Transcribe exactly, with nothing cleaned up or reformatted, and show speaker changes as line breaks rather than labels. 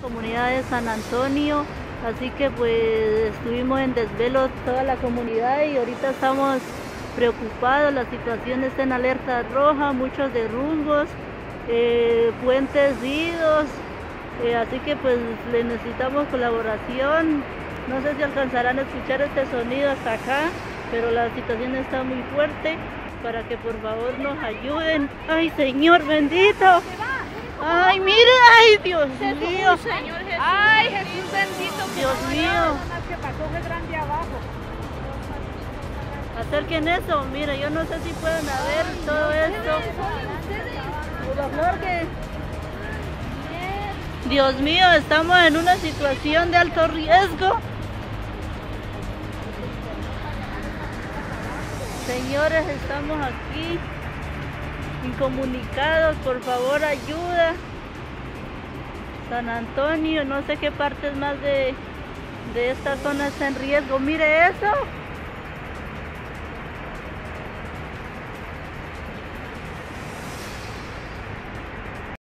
Comunidad de San Antonio, así que pues estuvimos en desvelo toda la comunidad y ahorita estamos preocupados. La situación está en alerta roja, muchos derrumbos, eh, puentes idos, eh, así que pues le necesitamos colaboración. No sé si alcanzarán a escuchar este sonido hasta acá, pero la situación está muy fuerte, para que por favor nos ayuden. ¡Ay, Señor bendito! ¡Ay, mira! ¡Ay, Dios mío!
Señor Jesús. ¡Ay, Jesús bendito!
Dios mío.
Que pasó fue grande abajo.
Acerquen eso, mira, yo no sé si pueden ver todo esto. Por favor, que... Dios mío, estamos en una situación de alto riesgo. Señores, estamos aquí incomunicados, por favor ayuda. San Antonio, no sé qué partes más de, de esta zona está en riesgo. Mire eso.